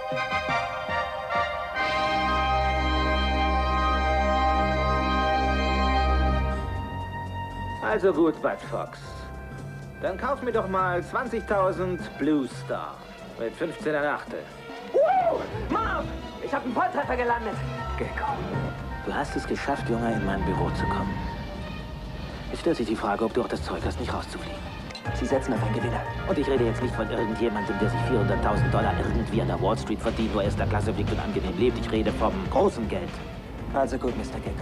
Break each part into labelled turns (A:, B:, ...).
A: Also gut, Bud Fox. Dann kauf mir doch mal 20.000 Blue Star mit 15 Achtel.
B: Marv! Ich habe einen Volltreffer gelandet.
A: Gecko, du hast es geschafft, Junge, in mein Büro zu kommen. Jetzt stellt sich die Frage, ob du auch das Zeug hast, nicht rauszufliegen.
B: Sie setzen auf einen Gewinner.
A: Und ich rede jetzt nicht von irgendjemandem, der sich $400.000 irgendwie an der Wall Street verdient, wo erster Klasse fliegt und angenehm lebt. Ich rede vom großen Geld.
B: Also gut, Mr. Gecko.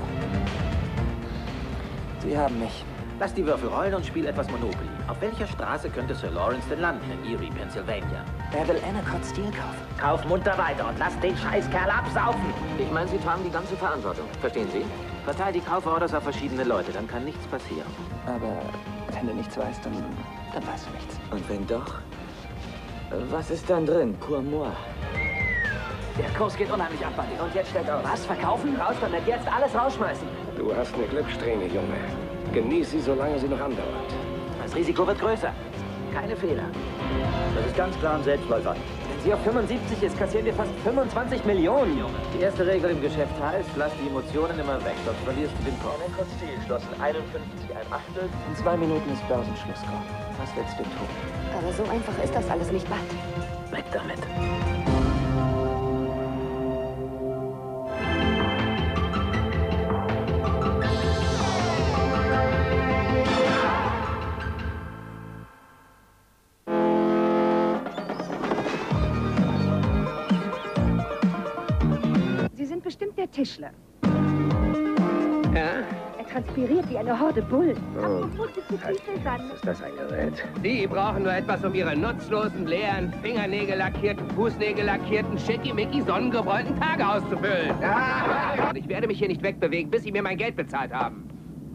B: Sie haben mich.
A: Lass die Würfel rollen und spiel etwas Monopoly. Auf welcher Straße könnte Sir Lawrence denn landen? In Erie, Pennsylvania.
B: Er will Anacott Steel kaufen.
A: Kauf munter weiter und lass den Scheißkerl absaufen.
C: Ich meine, Sie tragen die ganze Verantwortung. Verstehen Sie?
A: Verteil die Kauforders auf verschiedene Leute, dann kann nichts passieren.
B: Aber wenn du nichts weißt, dann weißt du nichts.
C: Und wenn doch? Was ist dann drin? Pour moi.
B: Der Kurs geht unheimlich ab, Buddy. Und jetzt stellt eure... Was? Verkaufen? Raus damit. Jetzt alles rausschmeißen.
D: Du hast eine Glückssträhne, Junge. Genieß sie, solange sie noch andauert.
A: Das Risiko wird größer. Keine Fehler. Das ist ganz klar ein Selbstläufer.
B: Wenn sie auf 75 ist, kassieren wir fast 25 Millionen, Junge.
A: Die erste Regel im Geschäft heißt, lass die Emotionen immer weg, sonst verlierst du den Kopf.
B: Anacott Steel schlossen 51 ein Achtel. In 2 Minuten ist Börsenschlusscall. Was willst du tun?
E: Aber so einfach ist das alles nicht, Bud.
A: Weg damit.
E: Sie sind bestimmt der Tischler.
D: Ja?
E: Er transpiriert wie eine Horde Bullen.
D: Oh,
E: Apropos,
D: ist das ein Gerät?
F: Die brauchen nur etwas, um ihre nutzlosen, leeren, fingernegellackierten, fußnägellackierten, schickimicki, sonnengebräunten Tage auszufüllen. Und ich werde mich hier nicht wegbewegen, bis Sie mir mein Geld bezahlt haben.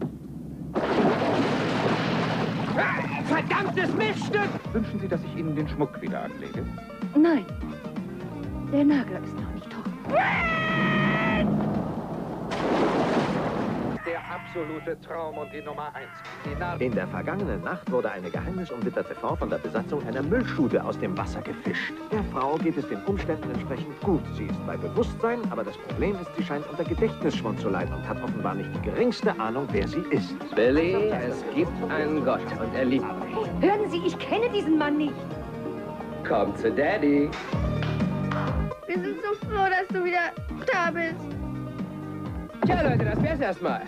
F: Verdammtes Miststück!
G: Wünschen Sie, dass ich Ihnen den Schmuck wieder anlege?
E: Nein, der Nagel ist noch nicht trocken.
G: Der absolute Traum und die Nummer 1.
H: In der vergangenen Nacht wurde eine geheimnisumwitterte Frau von der Besatzung einer Müllschube aus dem Wasser gefischt. Der Frau geht es den Umständen entsprechend gut. Sie ist bei Bewusstsein, aber das Problem ist, sie scheint unter Gedächtnisschwund zu leiden und hat offenbar nicht die geringste Ahnung, wer sie ist.
F: Billy, es gibt einen Gott und er liebt mich.
E: Hören Sie, ich kenne diesen Mann nicht.
F: Komm zu Daddy.
I: Wir sind so froh, dass du wieder da bist.
F: Tja, Leute, das wär's erstmal.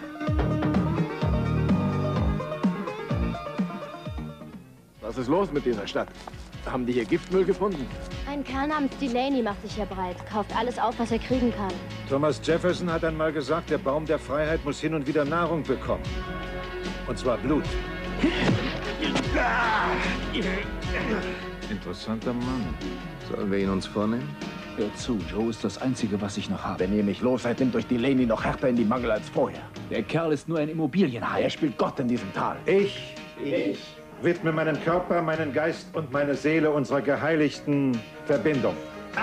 D: Was ist los mit dieser Stadt? Haben die hier Giftmüll gefunden?
J: Ein Kerl namens Delaney macht sich hier breit, kauft alles auf, was er kriegen kann.
K: Thomas Jefferson hat einmal gesagt, der Baum der Freiheit muss hin und wieder Nahrung bekommen. Und zwar Blut.
G: Interessanter Mann.
D: Sollen wir ihn uns vornehmen?
G: Hör zu, Joe ist das Einzige, was ich noch habe.
D: Wenn ihr mich los seid, nimmt euch Delaney noch härter in die Mangel als vorher.
G: Der Kerl ist nur ein Immobilienhai.
D: Er spielt Gott in diesem Tal.
K: Ich widme meinen Körper, meinen Geist und meine Seele unserer geheiligten Verbindung.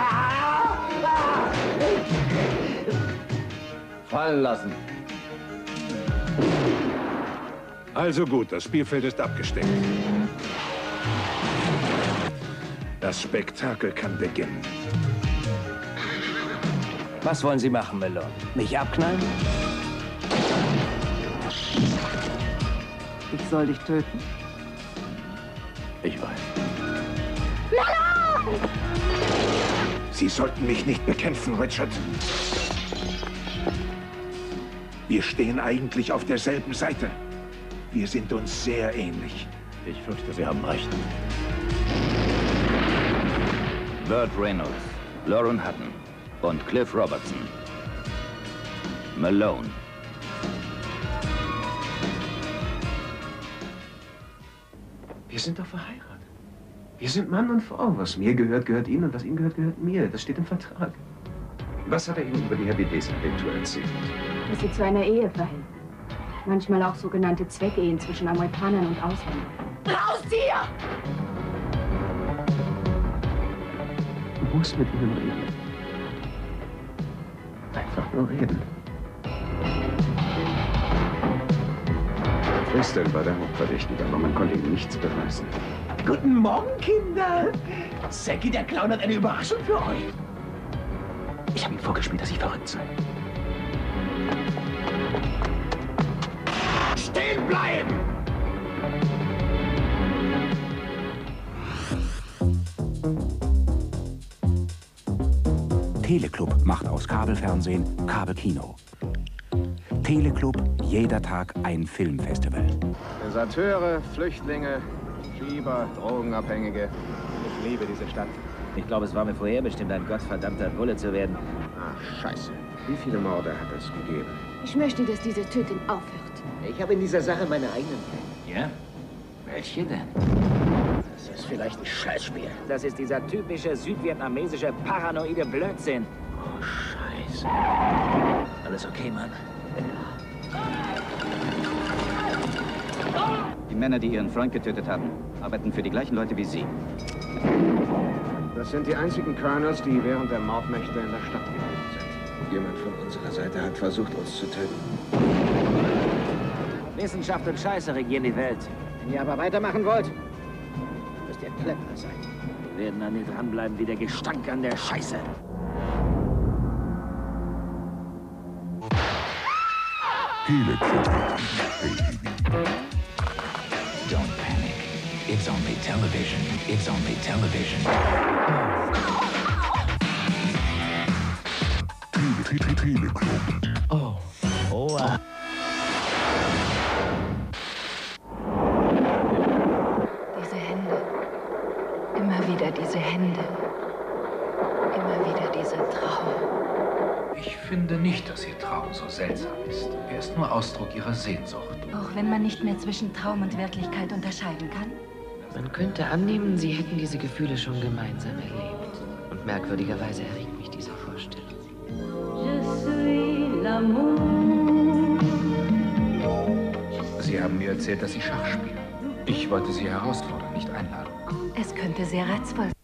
D: Fallen lassen.
K: Also gut, das Spielfeld ist abgesteckt. Das Spektakel kann beginnen.
B: Was wollen Sie machen, Malone? Mich abknallen? Ich soll dich töten.
D: Ich weiß.
E: Malone!
K: Sie sollten mich nicht bekämpfen, Richard. Wir stehen eigentlich auf derselben Seite. Wir sind uns sehr ähnlich.
D: Ich fürchte, Sie haben recht.
C: Burt Reynolds, Lauren Hutton und Cliff Robertson. Malone.
L: Wir sind doch verheiratet. Wir sind Mann und Frau. Was mir gehört, gehört Ihnen und was Ihnen gehört, gehört mir. Das steht im Vertrag. Was hat er Ihnen über die HBDs-Agentur erzählt?
E: Dass sie zu einer Ehe verhelfen. Manchmal auch sogenannte Zweckehen zwischen Amerikanern und Ausländern.
I: Raus hier!
L: Du musst mit ihnen reden. Einfach nur reden. Crystal war der Hauptverdächtige, aber man konnte ihm nichts beweisen.
B: Guten Morgen, Kinder. Säcki, der Clown, hat eine Überraschung für euch. Ich habe ihm vorgespielt, dass ich verrückt sei.
H: Stehen bleiben!
M: Teleclub macht aus Kabelfernsehen Kabelkino. Teleclub, jeder Tag ein Filmfestival.
D: Deserteure, Flüchtlinge, Schieber, Drogenabhängige. Ich liebe diese Stadt.
A: Ich glaube, es war mir vorherbestimmt, ein gottverdammter Bulle zu werden.
H: Ach, scheiße. Wie viele Morde hat es gegeben?
E: Ich möchte, dass diese Tötung aufhört.
B: Ich habe in dieser Sache meine eigenen Pläne.
A: Ja? Welche denn?
B: Das ist vielleicht ein Scheißspiel.
A: Das ist dieser typische südvietnamesische paranoide Blödsinn.
B: Oh, Scheiße.
A: Alles okay, Mann?
C: Die Männer, die ihren Freund getötet haben, arbeiten für die gleichen Leute wie Sie.
H: Das sind die einzigen Colonels, die während der Mordnächte in der Stadt gewesen sind. Jemand von unserer Seite hat versucht, uns zu töten.
A: Wissenschaft und Scheiße regieren die Welt.
B: Wenn ihr aber weitermachen wollt, müsst ihr Klempner sein.
A: Wir werden an ihr dranbleiben wie der Gestank an der Scheiße.
N: Don't panic. It's only television. It's only television.
B: Oh. Oh.
O: Diese Hände. Immer wieder diese Hände. Immer wieder diese Trauer.
G: Ich finde nicht, dass Ihr Traum so seltsam ist. Er ist nur Ausdruck Ihrer Sehnsucht.
O: Auch wenn man nicht mehr zwischen Traum und Wirklichkeit unterscheiden kann?
P: Man könnte annehmen, Sie hätten diese Gefühle schon gemeinsam erlebt. Und merkwürdigerweise erregt mich diese Vorstellung.
G: Sie haben mir erzählt, dass Sie Schach spielen. Ich wollte Sie herausfordern, nicht einladen.
O: Es könnte sehr reizvoll sein.